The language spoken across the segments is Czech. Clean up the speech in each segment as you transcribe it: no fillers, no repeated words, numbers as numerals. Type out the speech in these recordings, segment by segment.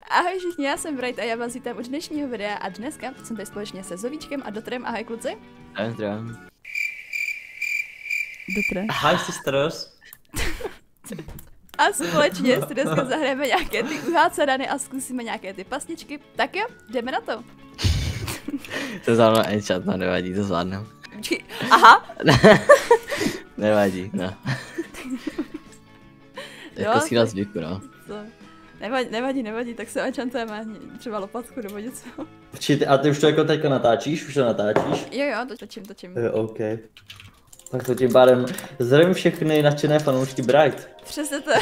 Ahoj všichni, já jsem Bright a já vás vítám u dnešního videa a dneska jsem tady společně se Zovíčkem a Dotrem. Ahoj kluci. Zdravím. Dotre. Hi sisters. A společně si dneska zahrajeme nějaké ty uhácerany a zkusíme nějaké ty pasničky. Tak jo, jdeme na to. To zvládnu enchant, no nevadí, to zvládnu. Aha. Nevadí, no. Jako síla zvyku, no. Co? Nevadí, tak se enchantujeme třeba lopatku nebo něco. Určitě, a ty už to jako teďka natáčíš? Už to natáčíš? Jo, točím. Jo, OK. Tak to tím pádem zdravím všechny nadšené fanoušky Bright. Přesně to.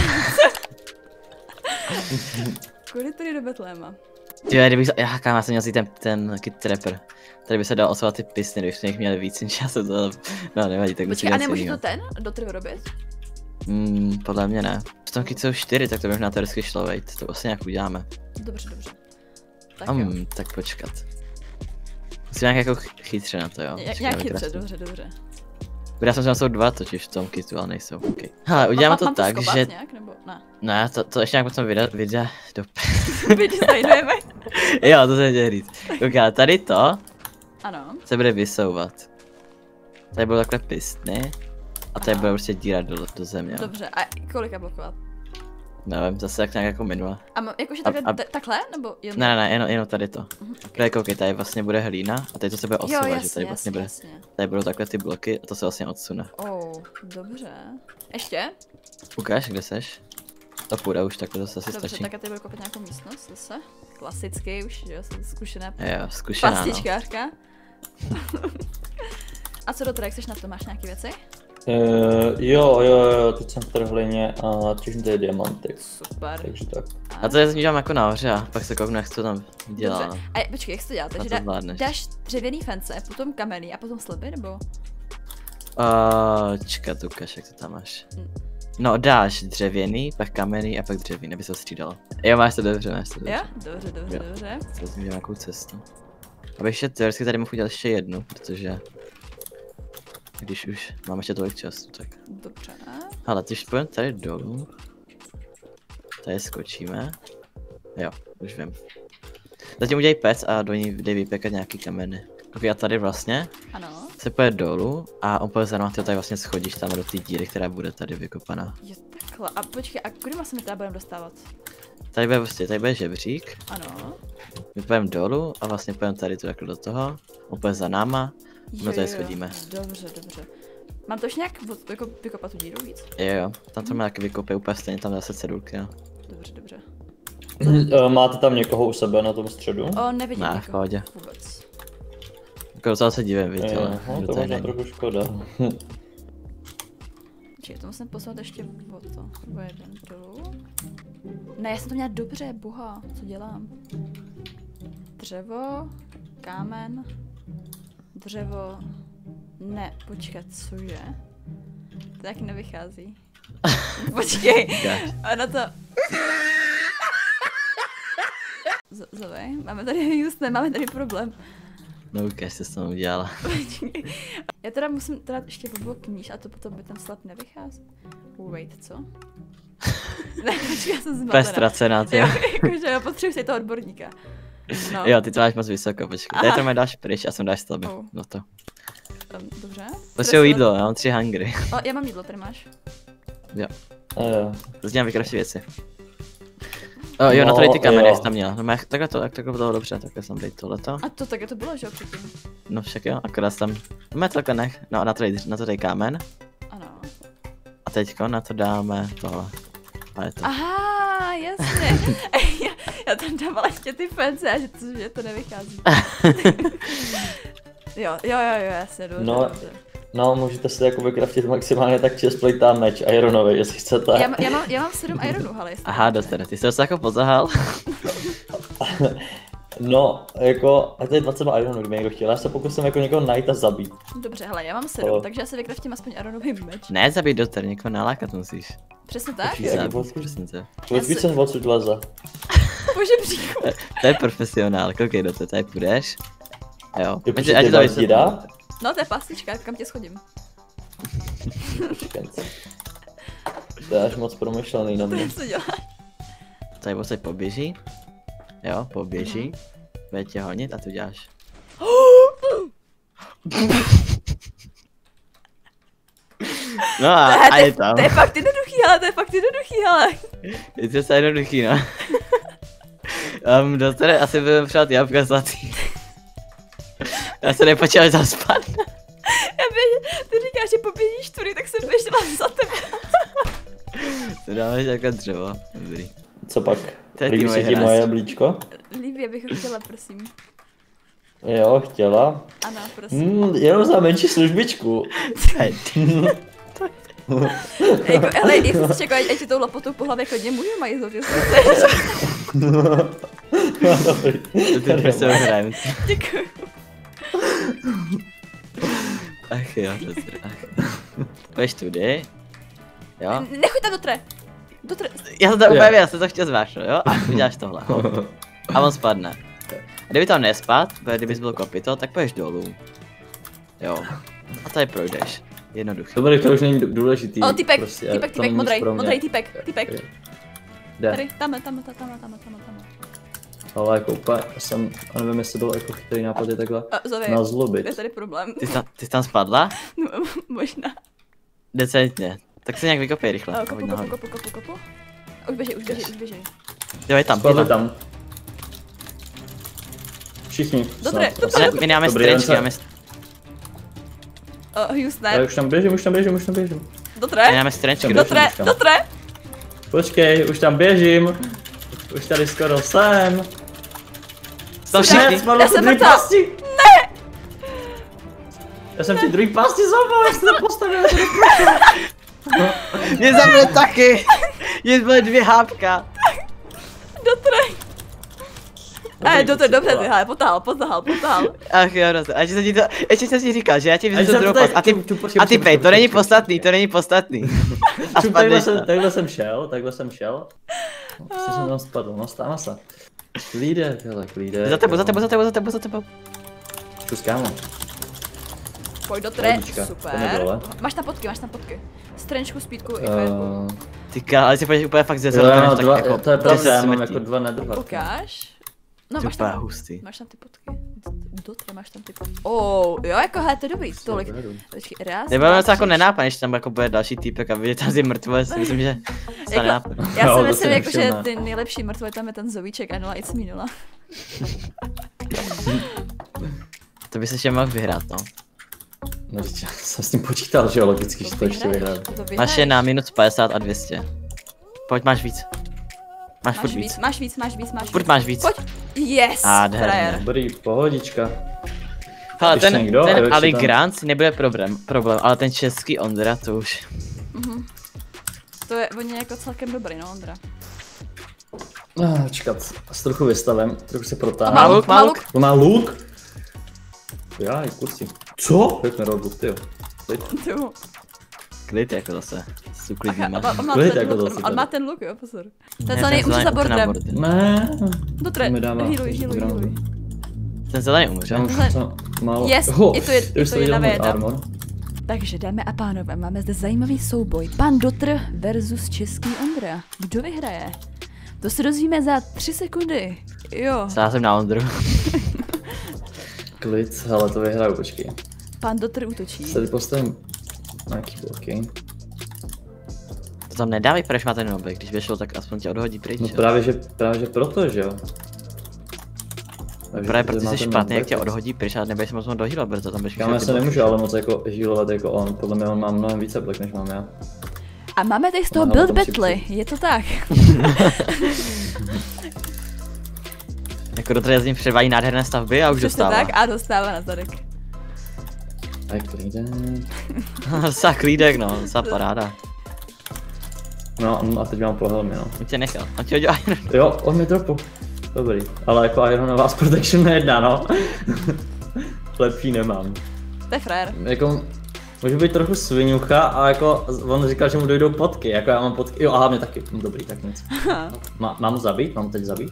Kudy tady do Betléma. Tyhle, kdybych, já jsem měl si ten Kid Trapper. Tady by se dal osovat ty pisny, kdybych to měl víc, než já jsem to, no nevadí, tak Počkej, a nemůže to ten Dotr robit? Podle mě ne. V tom Kid jsou 4, tak to možná teoreticky šlo, vejt, to vlastně nějak uděláme. Dobře. Tak jo. Tak počkat. Musím nějak jako chytře na to, jo. Nějak chytře, dobře. Já jsem jsou 2 totiž v tom kitu, ale nejsou, OK. Hele, uděláme to tak, že... nějak, nebo ne? Ne, to ještě nějak potom vyjde do... Vydesignujeme. Jo, to jsem chtěl říct. OK, tady to... Ano. Se bude vysouvat. Tady budou takhle pistny. A tady bude prostě díra do země. Dobře, a kolika blokovat? Nevím, zase jak nějak jako minule. A jakože takhle, nebo jen? Ne, jenom tady to. Okay. Koukej, tady vlastně bude hlína a tady to se bude odsouvat, jo, že tady vlastně bude. Jasně. Tady budou takhle ty bloky a to se vlastně odsune. Dobře. Ještě? Ukáž, kde seš? To půjde už, tak to zase asi dobře, stačí. tak a tady budu kopat nějakou místnost zase. Klasicky už, jo, jsem zkušená. Jo, zkušená, pastičkářka. A co do toho, jak seš na to, máš nějaké věci? Jo, teď jsem v trhlině a těžím tady diamanty. Super. Takže tak. A to je znížám jako nahoře a pak se kouknu, jak to tam dělá. Dobře. A počkej, jak jsi to dělal? Takže dáš dřevěný fence, potom kamenný a potom sliby, nebo? Čekat, ukáž, jak to tam máš. No, dáš dřevěný, pak kamenný a pak dřevěný, aby se to střídalo. Jo, máš to dobře. Jo, dobře. To zmínám nějakou cestu. Abych ještě teoreticky tady mohl udělat ještě jednu, protože... Když už máme ještě tolik času, tak... Dobře. Hele, když půjdeme tady dolů... Tady skočíme... Jo, už vím. Zatím udělej pec a do ní dej vypěkat nějaký kameny. Ok, a tady vlastně... Ano. Se pojede dolů a on pojede za náma, ty tady vlastně schodíš tam do té díry, která bude tady vykopaná. Jo, takhle. A počkej, a kudy se mi teda budeme dostávat? Tady bude prostě, tady bude žebřík. Ano. My půjdeme dolů a vlastně půjdeme tady tu takhle do toho. On pojede za náma. No tady schodíme. Dobře. Mám to už nějak jako vykopat tu díru víc? Jo, tam to má taky vykopy úplně stejně, tam zase cedulky, no. Dobře. Máte tam někoho u sebe na tom středu? Nevidím ne, v pohodě. Vůbec. Jako docela se divím, víte, ale to možná trochu škoda. Počkej, to musím poslat ještě o to, o jeden dolů. Ne, já jsem to měla dobře, boha, co dělám? Dřevo, kámen, dřevo, ne, počkat, cože? To taky nevychází. Počkej, ono to... Zové, máme tady problém. No ukáž, co jsi tam udělala. Já teda musím teda ještě o blok níž a to potom by ten slab nevychází. Wait, co? Ne, počkej, já jsem zmatená. Ztracená, ty. Jakože já potřebuji si toho odborníka. No. Jo, ty to máš moc vysoko, počkej. Tady to mě dáš pryč a jsem dáš slaby. No to. Dobře. Potřebuji jídlo, já mám 3 hungry. Já mám jídlo, tady máš. Jo. To dělám vykraftit věci. Jo, na tady ty kamery jsi tam měla. No, takhle bylo dobře, takhle jsem dej tohleto. A to takhle to bylo, že jo, předtím? No však jo, akorát tam, no takhle nech, no na to dej kámen. Ano. A teďko na to dáme tohle. A je to. Aha, jasně. já tam dávala ještě ty fence, a že to nevychází. jo, jasně, dobře. No, můžete si jako vykraftit maximálně tak chestplate a meč ironový, jestli chcete. Já mám 7 ironů, ale jestli... Aha, dostane, ty jsi to jako pozahal. No, jako, a to je 22 ironů, kdyby někdo chtěl, já se pokusím jako někoho najít a zabít. Dobře, hele, já mám 7, takže já se vykraftím aspoň ironový meč. Ne zabít Dotr, někoho nalákat musíš. Přesně tak? Přesně tak. Víc jsem odsud leze. Bože bříchu. To je profesionál, koukej Dotr, tady půjdeš. Jo, ať to díra? No, to je pastička, kam tě schodím. To je až moc promyšlený na mě. Co děláš? Tady poběží. Jo, poběží. Bude tě honit a ty uděláš. No a je tam. To je fakt jednoduchý, hele, to je fakt jednoduchý, hele. Je to se jednoduchý, no. Dostane, asi budeme přát jabka zlatý. Já se nepočítal zaspat. Ty říkáš, že poběžíš tudy, tak jsem běžela za tebe. To dáme takhle dřevo, dobrý. Co pak? To je Líbí se ti moje jablíčko? Líbí, abych ho chtěla, prosím. Jo, chtěla. Ano, prosím. Jenom za menší službičku. Jako, hele, jestli jsi čekal, ať ti tou lopotou po hlavě chodně můžu majzot, jestli chceš. Dobrý. To ty prostě hrajeme. Děkuju. Ach jo, ach. Půjdeš tudy. Jo? Nechoď tam do tre. Já jsem to úplně věděl, já jsem to chtěl zvážit, jo? A uděláš tohle. A on spadne. A kdyby tam nespad, kdybys byl kopito, tak půjdeš dolů. Jo. A tady projdeš. Jednoduché. Dobrý, to už není důležitý. O, typek, prostě, typek, to není nic modrej, pro mě. modrej, typek. Jde. Tady, tam. Ale jako úplně, já nevím, jestli byl jako chytrý nápad je takhle Zově, nazlobit. je tady problém. Ty jsi tam spadla? No, možná. Decentně. Tak se nějak vykopej rychle. a hoď nahoru. Kopu. Už běží. Jo, je tam, Spadli tam. Všichni. Dobré, snad. dobré. My nemáme Dobrý, strenčky, jen máme... Just Já ne. už tam běžím. Do My tre. nemáme strenčky. Do tre. Počkej, už tam běžím. Už tady skoro jsem. Jsou všichni. Já jsem mrtvá. Ne! Já jsem ti druhý pasti zobal, jak jsi to postavil, já to neprošel. Mě zabil taky. Jen byly 2 hápka. Do tre. Dobře, hele, potáhl. Ach jo, rozumím. A ještě jsem ti říkal, že já ti vyzvu druhou pas. A ty pej, to není podstatný. A spadneš to. Takhle jsem šel. No, prostě jsem tam spadl, no stává se. Klídek, hele, klídek. Za tebou. Čus, kámo. Pojď do tre, Pohodička, super. to nebylo. Máš tam potky. Strenčku, spítku i květku. Ty ale si půjdeš úplně fakt ze Jo, zhora, to je pravda, já mám jako 2 nedrhat. Ukáž. No, To máš úplně tam, hustý. máš tam ty potky. Do tre máš tam ty potky. Jo, jako hele, to je dobrý, tolik. Počkej, raz, Nebylo dva, to jako tři, nenápadné, že tam jako bude další týpek a vidět tam si mrtvé, si myslím, že to Jako- nenápadné. Já Jo, si to myslím, si jako, že nevšimne. ty nejlepší mrtvé tam je ten zovíček a 0 it's me 0. To by se ještě mohl vyhrát, no. No, já jsem s tím počítal, že jo, logicky, že to ještě vyhraju. Máš je na minus 50 a 200. Pojď, máš víc. Máš furt víc. Máš víc. Furt máš víc. Pojď. Yes, Nádherně. frajer. Dobrý, pohodička. Hele, Ještě ten někdo? A ještě Ali tam- Grant nebude problém, ale ten český Ondra to už. To je od něj jako celkem dobrý, no Ondra. Čekat, s trochu vystavem, trochu se protáhnu. Má luk, má luk. To má luk? Já, kurci. Co? Jak nedal luk, tyjo. Jo. Klid jako zase. S uklidníme. Klid jako zase On tady. má ten luk, jo, pozor. Ten Ne, zelený umře za bordem. Ne. Do tre, mi dává. healuj. Ten zelený umře. Já už to málo. Yes, Ho, je to je už to viděl jedna můj věda. armor. Takže dámy a pánové, máme zde zajímavý souboj. Pan Dotr versus český Ondra. Kdo vyhraje? To se dozvíme za 3 sekundy. Jo. Sázím na Ondru. Klid, hele, to vyhraju, počkej. Pan Dotr útočí. Tady postavím nějaký bloky. To tam nedávej, proč má ten nobek, když vyšel, tak aspoň tě odhodí pryč. No jo. právě, že proto, že jo. Takže Právě tady protože má jsi ten špatný, jak notebook. tě odhodí pryč a nebudeš moc dohýlat, brzo tam budeš Kámo, já se nemůžu ale moc jako healovat jako on, podle mě on má mnohem více blok než mám já. A máme tady z toho Aha, build potom si battle, je to tak. Jako Dotr jezdím převádí nádherné stavby a už Přesně dostává. tak a dostává na zadek. Tak klídek. Sa klídek, no, sa paráda. No a teď mám po helmě, no. On tě nechal, on tě hodil Iron. Jo, on mi dropu. Dobrý, ale jako Ironová Protection nejedná, no. Lepší nemám. To je frajer. Jako, můžu být trochu svinucha a jako on říkal, že mu dojdou potky, jako já mám potky, jo aha, mě taky, no, dobrý, tak nic. Mám ho zabít? Mám ho teď zabít?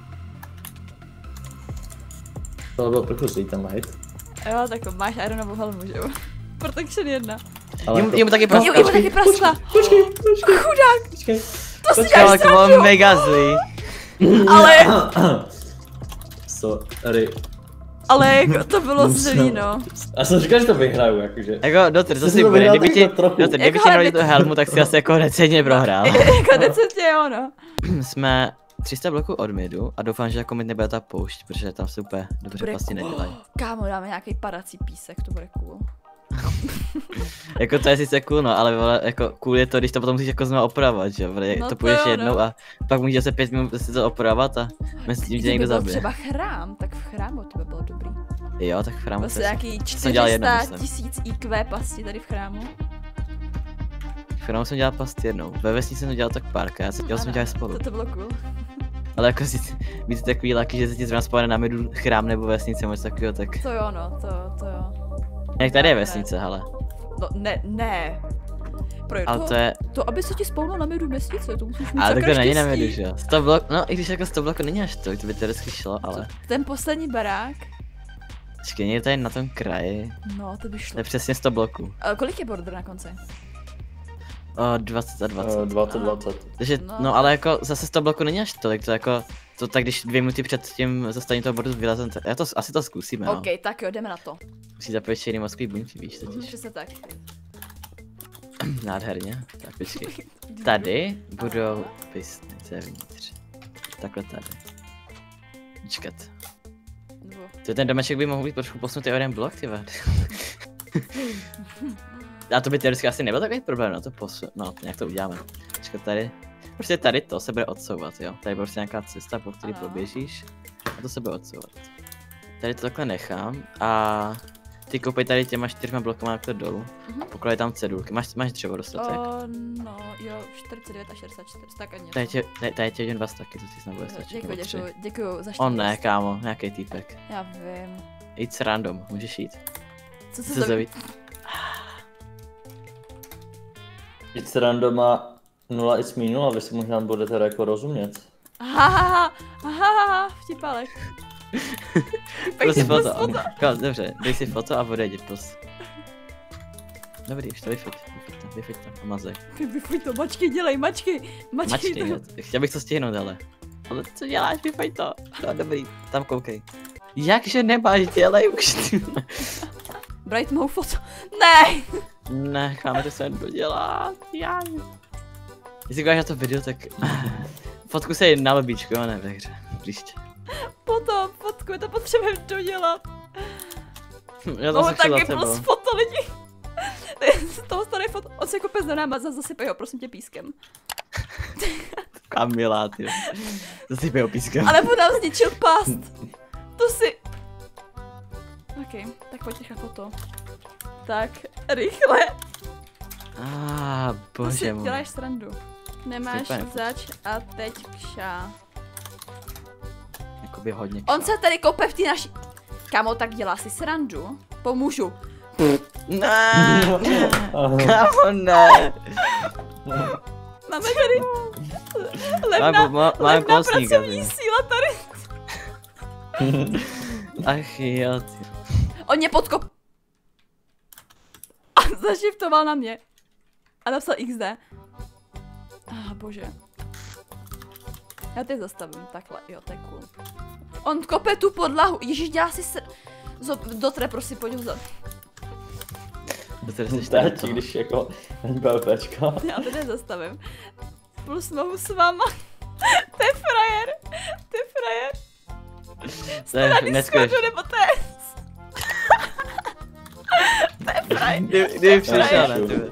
To byl trochu zlý ten hit. Jo, tak máš Ironovou helmu, že jo? Protection 1. Ale Jemu taky praskla. Jemu taky praskla. Počkej. Chudák. Počkej. To si Ale děláš to bylo mega zlý. ale Sorry. Ale jako to bylo zlý, no. Já jsem říkal, že to vyhraju, jakože. Jako, Dotr, to si to bude, vyhrál kdyby ti, trochu. Dotr, kdyby Jako, ti ale dali tu helmu, tak si asi jako decentně prohrál. Jako decentně jo, no. Jsme 300 bloků od midu a doufám, že jako mid nebude ta poušť, protože tam se úplně dobře Bude vlastně nedělají. Kámo, dáme nějaký padací písek, to bude cool. Jako to je sice cool, no, ale vole, jako cool je to, když to potom musíš jako znovu opravovat, že jo, No to to půjdeš jo, jednou no. a pak můžeš zase 5 minut si to opravovat a mezi tím tě Kdyby někdo byl zabije. třeba chrám, tak v chrámu to by bylo dobrý. Jo, tak v chrámu Vlastně to je- nějaký jsem dělal jednou, 400 myslím. 000 IQ pasti tady v chrámu. V chrámu jsem dělal past jednou, ve vesnici jsem to dělal tak párkrát, dělal jsme Ano, dělali spolu. To bylo cool. Ale jako si být takový laky, že se ti zrovna spawne na midu chrám nebo vesnice, moc takového, tak... To jo, no, to jo. Jak tady je Ne. vesnice, hele. No, ne. Projď Ale to je... to, aby se ti spawnilo na midu měsíce, to musíš mít Ale tak sakra to není na štěstí. midu, že jo. 100 blok, no i když jako 100 bloků není až to by teoreticky šlo, ale... Ten poslední barák, Počkej, je tady na tom kraji, no, to by to šlo. je přesně 100 bloků. Kolik je border na konci? 20 a 20. 20. Takže, No. no ale jako zase 100 bloků není až tolik, to jako... To tak když 2 minuty před tím zastavením toho bordu vylezem, já to asi to zkusíme, no. OK, tak jo, jdeme na to. Musí zapojit ještě jiný mozkový buňky, víš totiž. Přesně tak. Nádherně, tak počkej. Tady budou pistnice vnitř. Takhle tady. Počkat. Nebo... Ten domeček by mohl být trošku posunutý o jeden blok, ty vole. A to by teoreticky asi nebyl takový problém, no to no, nějak to uděláme. Počkat tady. Prostě tady to se bude odsouvat, jo. Tady bude prostě nějaká cesta, po který Ano. poběžíš. A to se bude odsouvat. Tady to takhle nechám a... Ty koupej tady těma 4 blokama takhle dolů. Pokládej tam cedulky. Máš dřevo dostatek? No, jo, 49 a 64, tak a něco. Tady tě jeden vás taky, to si snad bude stačit. Děkuji, nebo 3. děkuji za On ne, štěstí. kámo, nějaký týpek. Já vím. It's random, můžeš jít. Co Co se to... zaví... It's random a 0 is me 0, vy si možná budete jako rozumět. Hahaha, vtipálek. Prostě Pěkně foto. foto. Dobře, dej si foto a odejdi, prostě. Dobrý, už to vyfoť to, pomazej. Vyfuj to, mačky, dělej, mačky. Mačky, to. jo, chtěl bych to stihnout, ale co děláš, vyfoť to. No dobrý, tam koukej. Jakže nemáš, dělej už ty. Bright mou foto. Ne! Necháme to se dodělat, já. Jestli koukáš na to video, tak... Fotku se na lobíčku, a ne ve hře, příště. Potom, fotku, to potřebujeme dodělat. Já to No se chci za taky tebou. plus foto lidi. To je z toho staré foto. On se kope za náma, zasypej ho, prosím tě, pískem. Kamila, ty. Zasypej ho pískem. Ale on nám zničil past. To si... OK, tak pojď rychle foto. Tak, rychle. To Bože si můj. děláš srandu. Nemáš Super. zač a teď kša. Jakoby hodně. On se tady kope v té naší... Kámo, tak dělá si srandu? Pomůžu. Ne, kámo, ne. Máme tady levná Mám kosníka, pracovní síla tady. Ach jo, ty. On mě podkop... A zašiftoval na mě. A napsal XD. Bože. Já teď zastavím, takhle, jo, to je cool. On kope tu podlahu, ježíš, dělá si se... Dotre, prosím, pojď ho za... Teď, když jako není PvPčka. Já to nezastavím. Plus mohu s váma. To je frajer. To je frajer. To je Na neskutečné. Discordu, nebo to je... To je frajer. Kdyby přišel na tebe.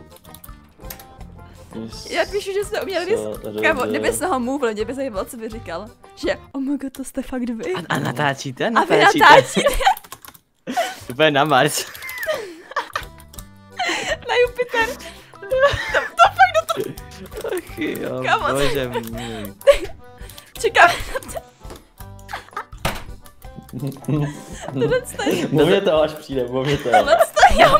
Já píšu, že jsme uměli Kámo, kdyby se ho mluvil, mě by zajímalo, co by říkal. Že, oh my god, to jste fakt vy. A natáčíte? A vy natáčíte Úplně na Mars. na Jupiter. To fakt do toho. Ach jo, Kámo, bože můj. Čekám na to. Tohle stojí. Mluvě to, až přijde, mluvě to. Tohle stojí, já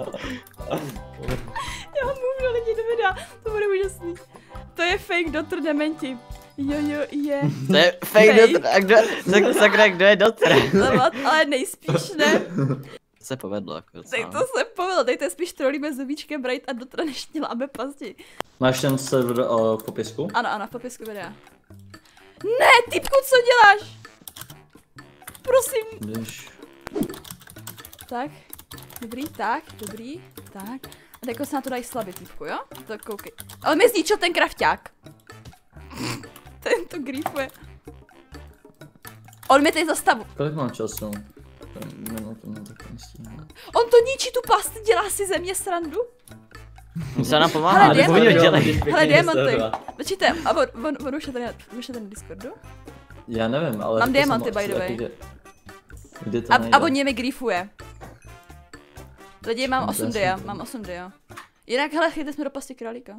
mluvím lidi do videa. To bude úžasný. To je fake Dotr dementi. Jo, je. To je fake Dotr. A kdo, sakra, kdo je Dotr? Ale nejspíš ne. Se povedlo jako Tak to se povedlo, dejte spíš trolíme Zubíčkem Bright a Dotra, než děláme pasti. Máš ten server v popisku? Ano, v popisku videa. Ne, typku, co děláš? prosím. Když... Tak, dobrý, tak. A jako se na to dají slabě, týpku, jo? Tak koukej. Ale mi zničil ten krafťák. Ten to griefuje. On mi tady zastavu. Kolik mám času? Minutu, no tak nestíhám. On to ničí tu plasty, dělá si ze mě srandu. Se nám pomáhá, Hele, nebo diamanty. dělej. Hele, diamanty. Počkejte, a on už je tady na Discordu? Já nevím, ale... Mám to diamanty, jsem by the way. Kde to A on mě griefuje. Lidi, mám No, 8 to je dia, super. mám 8 dia. Jinak, hele, chytli jsme do pasti králíka.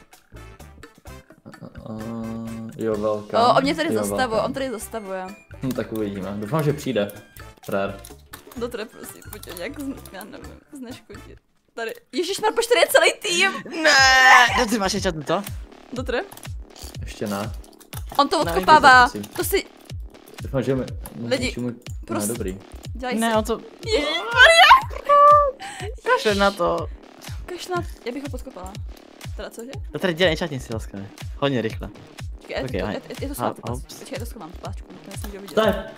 Jo, velká. On mě tady Jo, zastavuje, velká. on tady zastavuje. Tak uvidíme. Doufám, že přijde. Frér. Dotre, prosím, pojď ho nějak, já nevím, zneškodit. Tady, ježišmar, poč, tady je celý tým! Ne, ty máš ještě to? Dotre? Ještě ne. On to Ne, odkopává, prosím. to si, Doufám, že mi... Lidi, Ne, prostě. dobrý. dělaj Ne, si. on to... Ježišmarja! Kašle na to. Kašlat, já bych ho podkopala. Teda cože? To tady dělej čatně si laskavě. Hodně rychle. Počkej, Okay, je to schovat tu ups. pláčku. Počkej, já to schovám tu pláčku, to nesmí kdo vidět. Tak.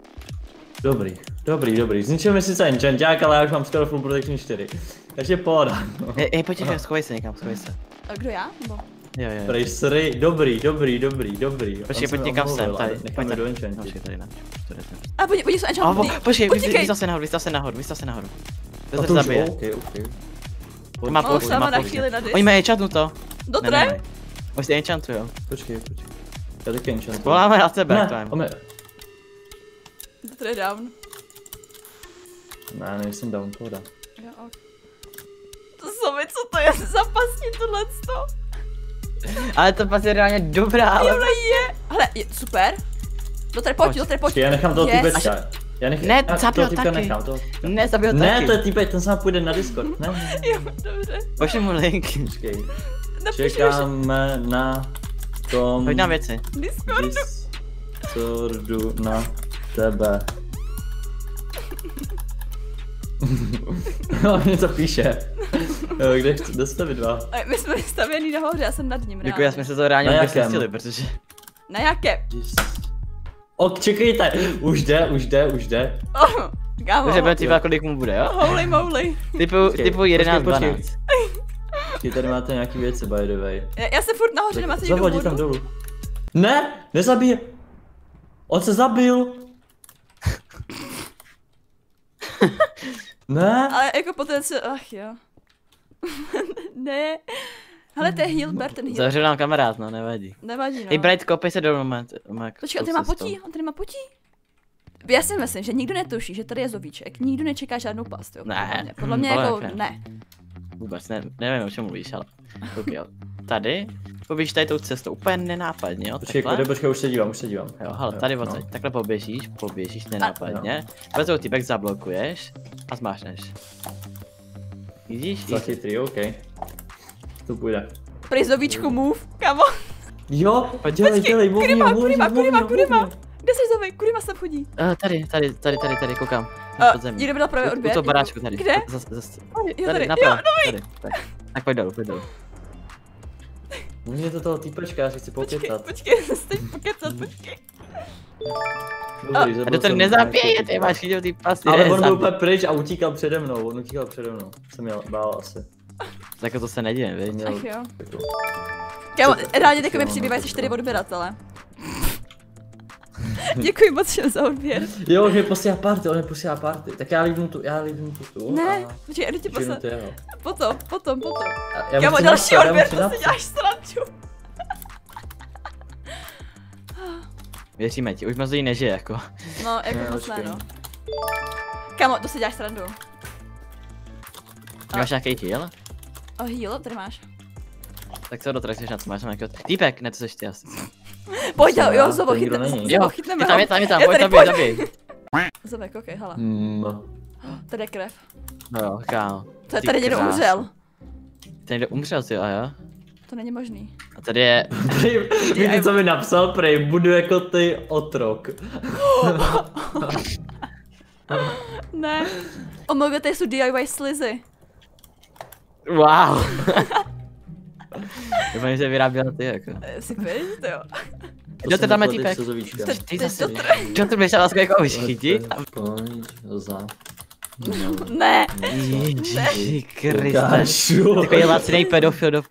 Dobrý. Zničil mi sice enchanták, ale já už mám skoro full protection 4. Takže pohoda. Počkej, schovej se někam, schovej se. A kdo já? Nebo? Jo. Tracery, dobrý. Počkej, On pojď se někam omluvil, sem, ale tady. necháme Pojď do tady. enchantu. Počkej, tady na. A oni jsou enchantmentý. Počkej, Utíkej. vystav se nahoru. To A se to už, zabije. ok. Má On pouze, sama má na pouze. chvíli na disk. Oni mají enchantnuto. Dotre? Oni si enchantujou. Počkej. Já taky enchantuju. Voláme na tebe, jak to Ne, je. Dotre je down. Ne, nejsem down, pohoda. Jo, ok. To jsou mi, co to je za pastí tohleto? Ale to pas je reálně dobrá, ale... Jo, je. Hele, je, super. Dotre, pojď. Počkej, já nechám toho Yes. týpečka. Ne, já zabil toho týpka taky. nechám, Ne, zabil Ne, taky. to je týpek, ten sám půjde na Discord. Ne. Jo, dobře. Pošli mu link. Počkej. Napíš Čekáme na tom Hoď nám věci. Discord. Discordu na tebe. No, mě to píše. Jo, kde jste vy dva? My jsme vystavěný nahoře, já jsem nad ním. Děkuji, já jsme se to reálně Na vůbec jakém? nestihli, protože... Na jaké? Ok, čekejte, už jde. Oh, kámo. Takže bude týpá, kolik mu bude, jo? Holy moly. Typu 11, počkej. 12. Počkej, tady máte nějaký věci, by the way. Já jsem furt nahoře, nemáte někdo Zavodí tam vodu? dolů. Ne, nezabije. On se zabil. Ne. Ale jako potenciál, ach jo. Ne. Hele, to je heal, ber ten heal. Zavřel nám kamarád, no, nevadí. Nevadí, no. Hej, Bright, kopej se dolů, Počkej, on tady má potí, Já si myslím, že nikdo netuší, že tady je zovíček, nikdo nečeká žádnou past, jo. Ne. Podle mě Ale jako, jak ne. Vůbec, nevím, o čem mluvíš, ale... Ok, jo. Tady, poběžíš tady tou cestou, úplně nenápadně, jo, takhle. Počkej, už se dívám. Jo, hele, tady odsaď, takhle poběžíš nenápadně, vezou týpek zablokuješ a zmášneš. Vidíš? Za chytrý, ok. To půjde. Prej zovíčku move, kamo. Jo, dělej, Kurima. Kde jsi zovi? Kurima sem chodí. Tady, koukám. Někdo by dal právě odběr. U toho baráčku tady. Kde? Jo, tady, napravo, jo, tady. Tak pojď dolů. Může to toho týpečka, já si chci pokecat. Počkej, teď pokecat, počkej. Dobrý, A zabil to jsem nezabíje, nějaký ty máš chytil ty pasy. Ale ne, on byl zabij. úplně pryč a utíkal přede mnou, Jsem měl bál asi. Tak to se neděje, viď? Měl Ach jo. jako... Kámo, rádi teďka mi Jo, přibývají no, 4 odběratele. Děkuji moc všem za odběr. Jo, on mě posílá party, tak já líbnu tu Ne, a počkej, jdu ti ženu poslat. to jeho. Potom. Já mu Kámo, chci další napsat, já mu odběr, chci to si napsat. děláš srandu. Věříme ti, už moc jí nežije, jako. No, jako Ne, moc ne, počkej. no. Kámo, to si děláš srandu. Máš nějaký heal? Heal, tady máš. Tak co dotraktuješ na co máš nějakého... Týpek, ne, to seš ty asi. Pojď, Jsem jo, já, Zobo, to nikdo není. Jo, chytneme je tam, ho. pojď, tady, zabij. Zobek, okej, hele. No. Tady je krev. No jo, kámo. To je Ty tady někdo kráso. umřel. Ten někdo umřel, ty jo, a jo? To není možný. A tady je... Víte, co mi napsal? Prej, budu jako ty otrok. Ne. Omega, tady jsou DIY slizy. Wow. Doufám, že vyráběla ty, jako. Si pěš, to jo. Kdo to tam je týpek? Ty zase, kdo to běž na lásku jako už chytit? Pojď za. Ne. Ježiši Kriste. Ukážu. Takový lacinej pedofil do...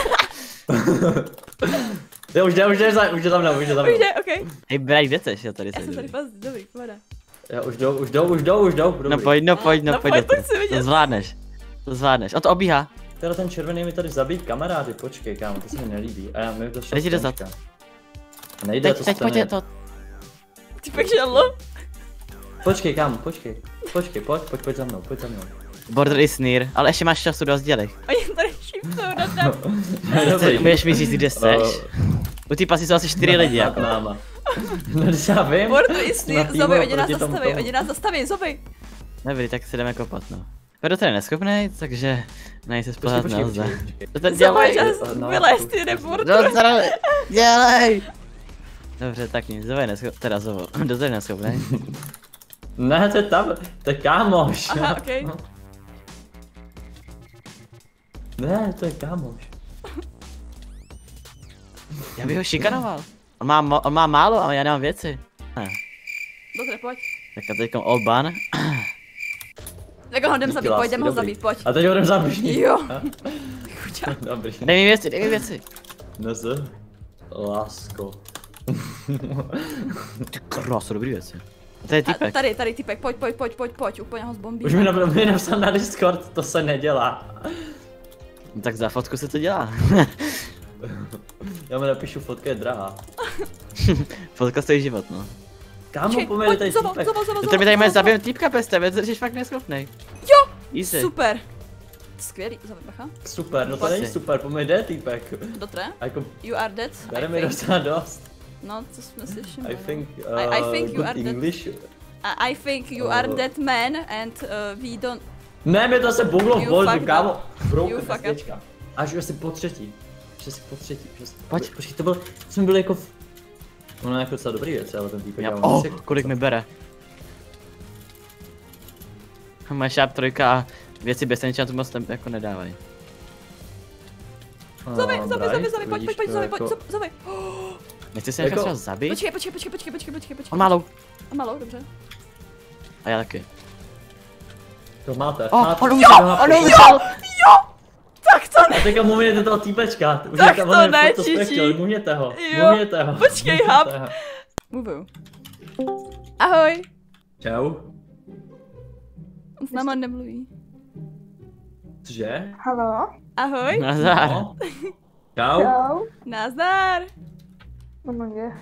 Jo, už jde za mnou. Už jde, okej. Hej, Braj, kde jsi? Já tady Já jsem jsem. tady fakt dobrý, pohoda. Já už jdou. No pojď, No pojď, to chci To vidět. zvládneš. On to obíhá. Teda ten červený mi tady zabít kamarády, počkej kámo, to se mi nelíbí. A já mi to šel. Jdi dozad. Nejde to Teď pojď stejně. to. Typek žadlo. Počkej kámo, pojď za mnou. Border is near, ale ještě máš času do rozdělej. Oni tady šíptou na tam. Budeš mi říct, kde seš. U té pasy jsou asi 4 lidi jako. Máma. No já vím. Bordo jistý, Na týmu Zoby, oni nás proti tomu zastaví, tomu. oni nás zastaví, Zoby. Dobrý, tak se jdeme kopat, no. Pedro je neschopnej, takže na něj se spolehat nelze. To ten Zoby, dělej! čas, No, vylez ty, reportu. Dělej! Dobře, tak nic, Zoe je neschopnej, teda Zovo, Dozo je neschopnej. Ne, to je tam, to je kámoš. Aha, okej. Ne, to je kámoš. Já bych ho šikanoval. On má málo, ale já nemám věci. Dobře, pojď. Tak a teďkom all ban. Tak ho jdem zabít, Díky, pojď, jdem ho dobrý. zabít, pojď. A teď ho jdem zabít. Jo. Dobrý. Dej mi věci. Nez. Lásko. Ty krásu, dobrý věci. To je týpek. Tady, typek, pojď, úplně ho zbombí. Už mi napsal na Discord, to se nedělá. No tak za fotku se to dělá. Já mu napíšu, fotka je drahá. Fotka stojí život, no. Kámo, poměli tady Zobo, týpek. To mi tady máš zabijem týpka bez tebe, jsi fakt neschopnej. Jo, Easy. super. Skvělý, Zoby, bacha. Super, no to není super, poměli jde týpek. Dotre, A jako, you are dead, bere I mi think. docela dost. No, co jsme si všimli. I think, I think you good are dead. English. I think you are dead man and we don't... Ne, mi to se buglo v You boldu, fucked kámo. You Broken fuck up. SDčka. Až asi po třetí. Pojď. Počkej, to jsme byli jako ono je jako docela dobrý věc, ale ten týpek já Oh, kolik mi bere. Moje šáp trojka a věci bez enchantu moc jako nedávají. Zoby, Zoby. Nechci se Jako- nechat třeba zabít? Počkej. On má low. A malou, dobře. A já taky. To máte. On umřel! Tak to ne, A teďka mumněte toho týpečka. Už Tak je to on je ne, furt to Čiči. sprechtěl, mumněte ho. Jo. Mumněte ho. Počkej, hap. Mluvu. Ahoj. Čau. On s náma nemluví. Cože? Halo? Ahoj. Nazdar. No. Čau. Čau. Nazdar. Oh my god.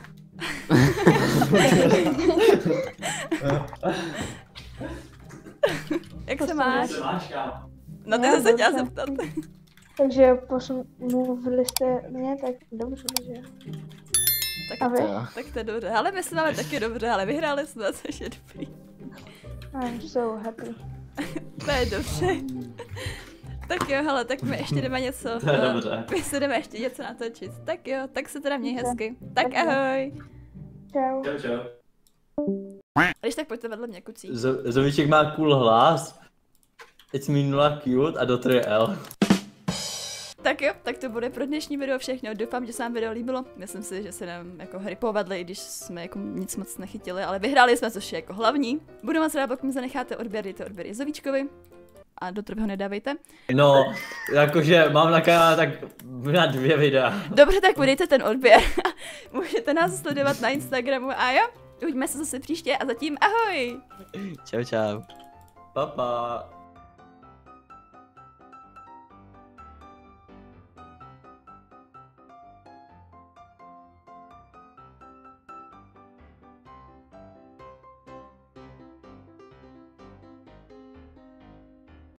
Jak se máš? máš, kámo? No ty Já jsi se chtěla dobře. zeptat. Takže mluvili jste mě, tak dobře, že? A Tak, vy? tak to je dobře. Ale my jsme taky dobře, ale vyhráli jsme, což je dobrý. I'm so happy. To je dobře. Tak jo, hele, tak my ještě jdeme něco. To je dobře. My se jdeme ještě něco natočit. Tak jo, tak se teda měj hezky. Tak ahoj. Čau. Čau. Když tak pojďte vedle mě, kucí. Zoviček má cool hlas. It's minula cute a Dotr je L. Tak jo, tak to bude pro dnešní video všechno. Doufám, že se vám video líbilo. Myslím si, že se nám jako hry povedly, i když jsme jako nic moc nechytili, ale vyhráli jsme, což je jako hlavní. Budu moc ráda, pokud mi zanecháte odběr, dejte odběr Zovíčkovi. A do ho nedávejte. No, jakože mám na kanále tak na 2 videa. Dobře, tak udejte ten odběr. Můžete nás sledovat na Instagramu a jo, uvidíme se zase příště a zatím ahoj! Čau. Papa.